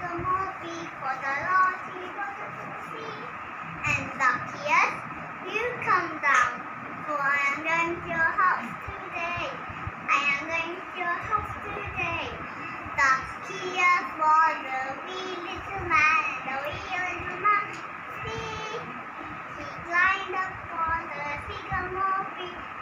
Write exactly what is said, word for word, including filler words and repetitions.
sycamore tree, for the Lord he wanted to see. And Zaccheaus, you come down, for I am going to your house today. I am going to your house today. Zaccheaus was a wee little man, and the wee little man see. He climbed up on the sycamore tree,